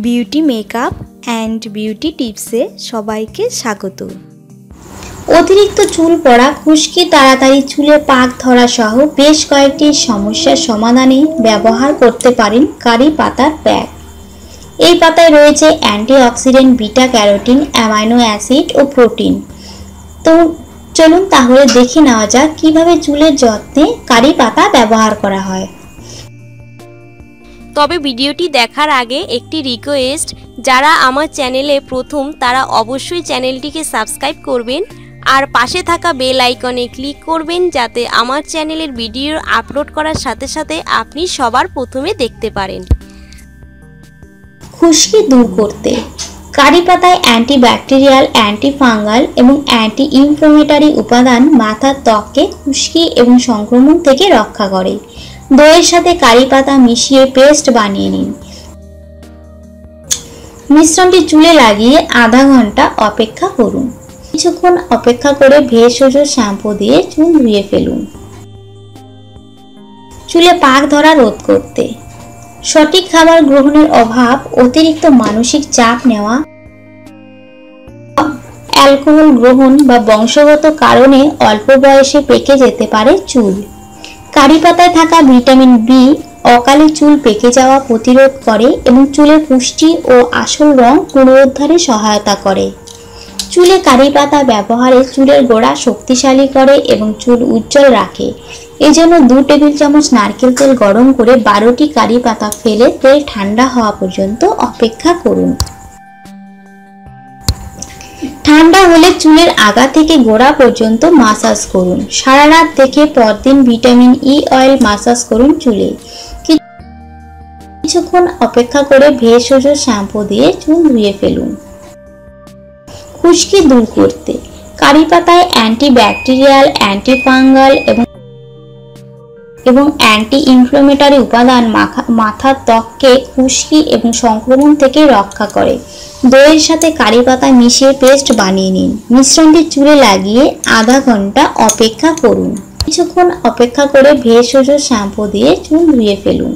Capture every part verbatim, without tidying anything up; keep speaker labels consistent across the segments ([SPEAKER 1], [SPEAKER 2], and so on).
[SPEAKER 1] Beauty makeup and beauty টিপসে সবাইকে স্বাগত।
[SPEAKER 2] অতিরিক্ত চুল পড়া, খুশকি, তাড়াতাড়ি চুলে পাক ধরা সহ বেশ কয়েকটি সমস্যার সমাধানে ব্যবহার করতে পারেন কারি পাতার প্যাক। এই পাতায় রয়েছে antioxidant, beta carotene, amino acid ও প্রোটিন। তো চলুন তাহলে দেখে নেওয়া যাক কিভাবে চুলের যত্নে কারি পাতা ব্যবহার করা হয়।
[SPEAKER 3] তবে ভিডিওটি দেখার আগে একটি রিকোয়েস্ট, যারা আমার চ্যানেলে প্রথম তারা অবশ্যই চ্যানেলটিকে সাবস্ক্রাইব করবেন আর পাশে থাকা বেল আইকনে ক্লিক করবেন, যাতে আমার চ্যানেলের ভিডিও আপলোড করার সাথে সাথে আপনি সবার প্রথমে দেখতে পারেন।
[SPEAKER 2] খুশকি দূর করতে কারি পাতায় অ্যান্টিব্যাকটেরিয়াল, অ্যান্টিফাঙ্গাল এবং অ্যান্টি ইনফ্লামেটরি উপাদান মাথার ত্বককে খুশকি এবং সংক্রমণ থেকে রক্ষা করে। দইয়ের সাথে কারি পাতা মিশিয়ে পেস্ট বানিয়ে নিন। মিশ্রণটি চুলে লাগিয়ে আধা ঘন্টা অপেক্ষা করুন। কিছুক্ষণ অপেক্ষা করে ভেষজ শ্যাম্পু দিয়ে চুল ধুয়ে ফেলুন। চুলে পাক ধরা রোধ করতে সঠিক খাবার গ্রহণের অভাব, অতিরিক্ত মানসিক চাপ নেওয়া, অ্যালকোহল গ্রহণ বা বংশগত কারণে অল্প বয়সে পেকে যেতে পারে চুল। কারি পাতায় থাকা ভিটামিন বি অকালে চুল পেকে যাওয়া প্রতিরোধ করে এবং চুলের পুষ্টি ও আসল রং পুনরুদ্ধারে সহায়তা করে। চুলে কারি পাতা ব্যবহারে চুলের গোড়া শক্তিশালী করে এবং চুল উজ্জ্বল রাখে। এজন্য দু টেবিল চামচ নারকেল তেল গরম করে বারোটি কারি পাতা ফেলে তেল ঠান্ডা হওয়া পর্যন্ত অপেক্ষা করুন। ঠান্ডা হলে চুলের আগা থেকে গোড়া পর্যন্ত মাসাজ করুন। সারা রাত থেকে পরদিন ভিটামিন ই অয়েল মাসাজ করুন চুলে। কিছুক্ষণ অপেক্ষা করে ভেষজ শ্যাম্পু দিয়ে চুল ধুয়ে ফেলুন। খুশকি দূর করতে কারি পাতায় অ্যান্টিব্যাকটেরিয়াল, অ্যান্টিফাঙ্গাল এবং এবং অ্যান্টি ইনফ্লামেটরি উপাদান মাথার ত্বককে খুশকি এবং সংক্রমণ থেকে রক্ষা করে। দইয়ের সাথে কারি পাতা মিশিয়ে পেস্ট বানিয়ে নিন। মিশ্রণটি চুলে লাগিয়ে আধা ঘন্টা অপেক্ষা করুন। কিছুক্ষণ অপেক্ষা করে ভেষজ শ্যাম্পু দিয়ে চুল ধুয়ে ফেলুন।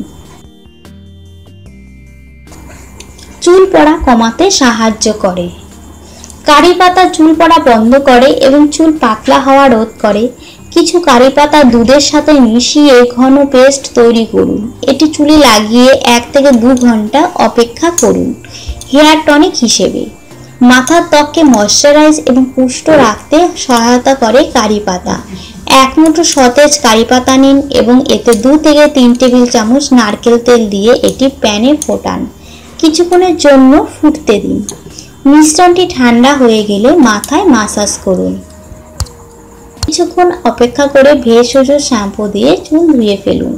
[SPEAKER 2] চুল পড়া কমাতে সাহায্য করে। কারি পাতা চুল পড়া বন্ধ করে এবং চুল পাতলা হওয়া রোধ করে। কিছু কারি পাতা দুধের সাথে মিশিয়ে ঘন পেস্ট তৈরি করুন। এটি চুলে লাগিয়ে এক থেকে দু ঘন্টা অপেক্ষা করুন। হেয়ার টনিক হিসেবে মাথার ত্বককে ময়শ্চারাইজ এবং পুষ্ট রাখতে সহায়তা করে কারি পাতা। এক মুঠো সতেজ কারি পাতা নিন এবং এতে দু থেকে তিন টেবিল চামচ নারকেল তেল দিয়ে এটি প্যানে ফোটান। কিছুক্ষণের জন্য ফুটতে দিন। মিশ্রণটি ঠান্ডা হয়ে গেলে মাথায় মাসাজ করুন। কিছুক্ষণ অপেক্ষা করে ভেষজ শ্যাম্পু দিয়ে চুল ধুয়ে ফেলুন।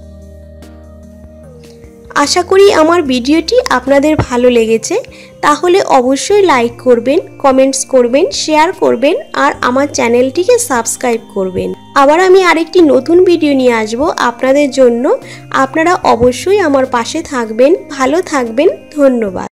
[SPEAKER 3] আশা করি আমার ভিডিওটি আপনাদের ভালো লেগেছে। তাহলে অবশ্যই লাইক করবেন, কমেন্টস করবেন, শেয়ার করবেন আর আমার চ্যানেলটিকে সাবস্ক্রাইব করবেন। আবার আমি আরেকটি নতুন ভিডিও নিয়ে আসব আপনাদের জন্য। আপনারা অবশ্যই আমার পাশে থাকবেন। ভালো থাকবেন। ধন্যবাদ।